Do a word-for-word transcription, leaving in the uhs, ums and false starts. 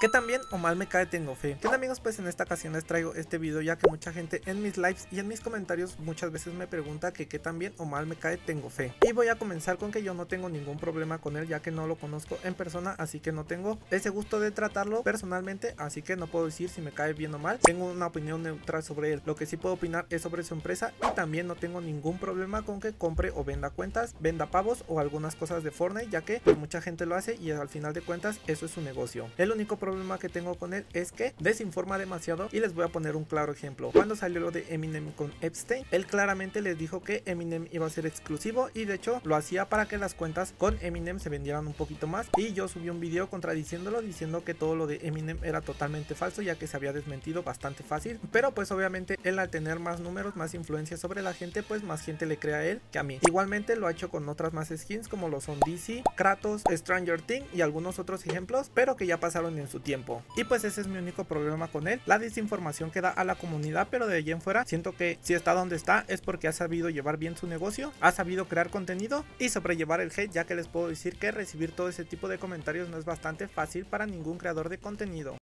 ¿Qué tan bien o mal me cae Tengo Fe? Bien amigos, pues en esta ocasión les traigo este video ya que mucha gente en mis lives y en mis comentarios muchas veces me pregunta que qué tan bien o mal me cae Tengo Fe. Y voy a comenzar con que yo no tengo ningún problema con él ya que no lo conozco en persona, así que no tengo ese gusto de tratarlo personalmente, así que no puedo decir si me cae bien o mal. Tengo una opinión neutral sobre él. Lo que sí puedo opinar es sobre su empresa y también no tengo ningún problema con que compre o venda cuentas, venda pavos o algunas cosas de Fortnite, ya que pues, mucha gente lo hace y al final de cuentas eso es su negocio. El único problema problema que tengo con él es que desinforma demasiado y les voy a poner un claro ejemplo. Cuando salió lo de Eminem con Epstein, él claramente les dijo que Eminem iba a ser exclusivo y de hecho lo hacía para que las cuentas con Eminem se vendieran un poquito más, y yo subí un video contradiciéndolo diciendo que todo lo de Eminem era totalmente falso ya que se había desmentido bastante fácil, pero pues obviamente él al tener más números, más influencia sobre la gente, pues más gente le cree a él que a mí. Igualmente lo ha hecho con otras más skins como lo son D C, Kratos, Stranger Things y algunos otros ejemplos, pero que ya pasaron en su tiempo. Y pues ese es mi único problema con él, la desinformación que da a la comunidad, pero de allí en fuera siento que si está donde está es porque ha sabido llevar bien su negocio, ha sabido crear contenido y sobrellevar el hate, ya que les puedo decir que recibir todo ese tipo de comentarios no es bastante fácil para ningún creador de contenido.